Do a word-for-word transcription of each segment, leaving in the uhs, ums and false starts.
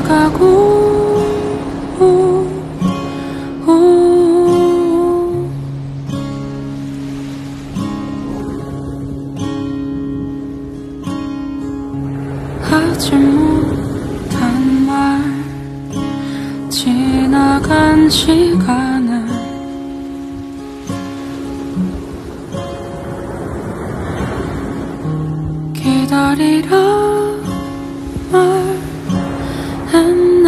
지나가고 하지 못한 말 지나간 시간을 기다리라 말했네.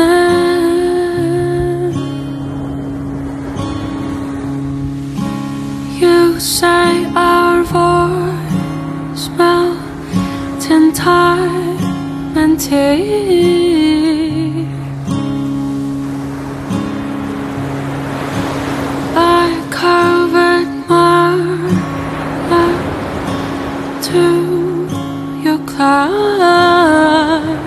You say our voice melt in time and tear. I covered my lap to your cloud.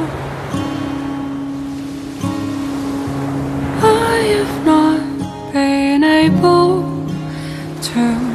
I have not been able to